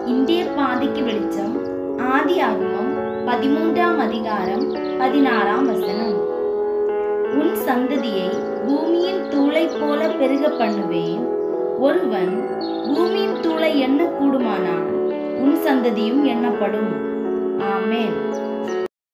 இந்திய பாதைக்கு வெளிச்சம். ஆதியாகமம் 13ஆம் அதிகாரம் 16ஆம் வசனம். உன் சந்ததியை பூமியின் தூளை போல பெருக பண்ணுவேன். ஒருவன் பூமியின் தூளை எண்ணக்கூடுமானால் உன் சந்ததியும் எண்ணப்படும். ஆமென்.